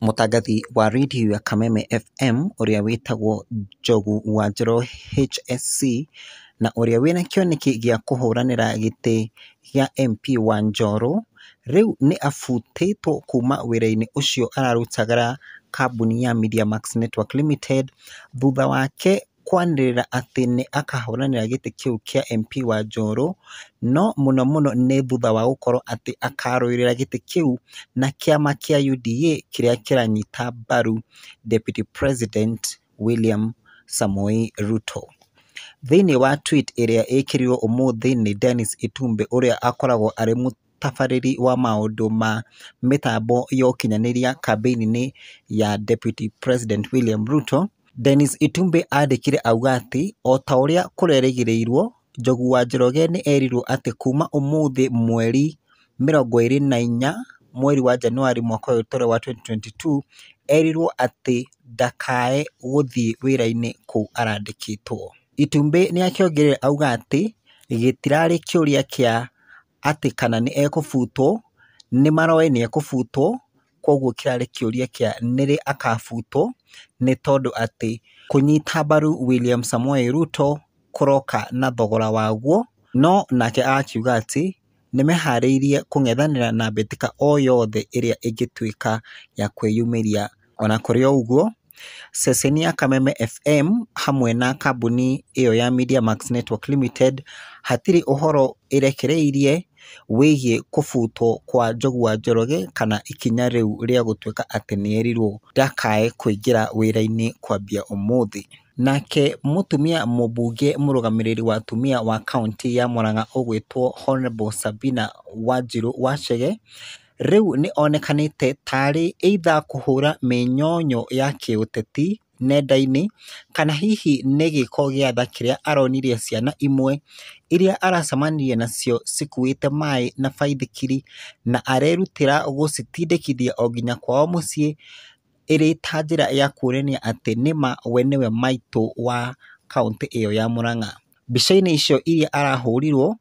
Mũtangathi wa radio ya Kameme FM ũrĩa wĩtagwo Njogu wa Njoroge HSC na ũrĩa wĩna kĩoneki gĩa kũhũranĩra gĩtĩ gĩa MP wa Njoro rĩu nĩ abutĩtwo kuma wĩra-inĩ ũcio ararutagĩra kambuni ya Media Max Network Limited thutha wake kwanĩrĩra atĩ nĩ akahũranĩra gĩtĩ kĩu kĩa MP wa Njoro, no mũno nĩ thutha wa gũkorwo atĩ akarũĩrĩra gĩtĩ kĩu na kĩama kĩa UDA kĩrĩa kĩranyita mbaru Deputy President William Samoei Ruto. Thĩinĩ wa tweet ĩrĩa ĩkĩrirwo ũmũthĩ nĩ Dennis Itumbi ũrĩa akoragwo arĩ mũtabarĩri wa maũndũ ma mĩtambo ya ũkinyanĩria kambĩini-inĩ ya Deputy President William Ruto, Dennis Itumbi andĩkire auga atĩ o ta ũrĩa kũrerĩgĩrĩirwo, Njogu wa Njoroge nĩ erirwo atĩ kuma ũmũthĩ mweri 24 mweri wa Januari mwaka ũyũ tũrĩ wa 2022 erirwo atĩ ndakae gũthiĩ wĩra-inĩ kũu arandĩkĩtwo. Itumbi nĩ akĩongerera auga atĩ gĩtirarĩ kĩũria kĩa atĩ kana nĩ ekũbutwo, nĩ maroĩ nĩ ekũbutwo, koguo kĩrarĩ kĩũria kĩa nĩrĩ akabutwo, nĩ tondũ atĩ kũnyita mbaru William Samoei Ruto kũroka na thogora waguo, no nake akiuga atĩ nĩ meharĩirie kũng'ethanĩra na mbĩtĩka o yothe ĩrĩa ĩngĩtuĩka ya kwĩyumĩria. Ona kũrĩ o ũguo, ceceni ya Kameme FM hamwe na kambuni ĩyo ya Media Max Network Limited hatirĩ ũhoro ĩrekereirie wĩgiĩ kũbutwo kwa Njogu wa Njoroge kana ikinya rĩu rĩa gũtuĩka atĩ nĩ erirwo ndakae kũingĩra wĩra-inĩ kwambia ũmũthĩ. Nake mũtumia mũmbunge mũrũgamĩrĩri wa atumia wa kaunti ya Murang'a ũgwĩtwo Honorable Sabina wa Chege rĩu nĩ onekanĩte tarĩ either kũhũra mĩnyonyo ya kĩũteti nenda-inĩ kana hihi nĩ gĩko gĩa tha kĩrĩa aronirie ciana imwe iria aracemanirie nacio cikuĩte maĩ na baithikiri na arerutĩra gũcitindĩkithia o nginya kwao mũciĩ, ĩrĩ ta njĩra ya kuonania atĩ nĩma we nĩwe maitũ wa kaunti ĩyo ya Murang'a. Mbica-inĩ icio iria arahũrirwo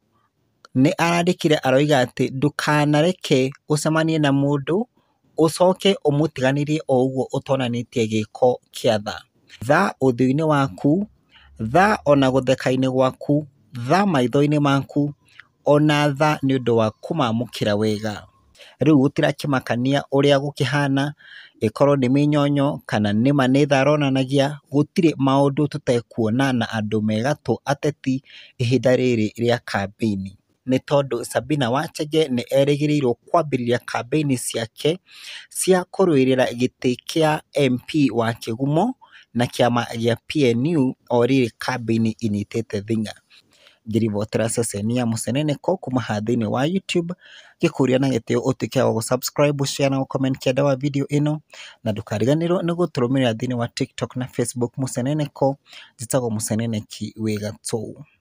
nĩ arandĩkire aroiga atĩ ndũkanareke ũcemanie na mũndũ ũcoke ũmũtiganĩrie o ũguo ũtonanĩtie gĩko kĩa tha. Tha ũthiũ-inĩ waku, tha ona gũtheka-inĩ gwaku, tha maitho-inĩ maku, ona tha nĩ ũndũ wa kũmamũkĩra wega. Rĩu gũtirakĩmakania ũrĩa gũkĩhana, ĩkorwo nĩ mĩnyonyo kana nĩma nĩ tha aronanagia, gũtirĩ maũndũ tũtekuona na andũ megatũ ateti ihinda rĩrĩ rĩa kambĩini. Nĩ tondũ Sabina wa Chege nĩ erĩgĩrĩirwo kwambĩrĩria kambĩini ciake cia kũrũĩrĩra gĩtĩ kĩa MP wa kĩgumo na kĩama gĩa PNU o rĩrĩ kambĩini inyitĩte thing'a. Ngĩribotera ceceni ya mũceneneko kuma thĩinĩ wa YouTube, gĩkũria na gĩtĩo ũtuĩke wa gũsubscribe, share na gũcomment kĩenda wa video ĩno, na ndũkariganĩrwo nĩ gũtũrũmĩrĩra thĩinĩ wa TikTok na Facebook mũceneneko njĩtagwo mũceneneki wĩ gatũ.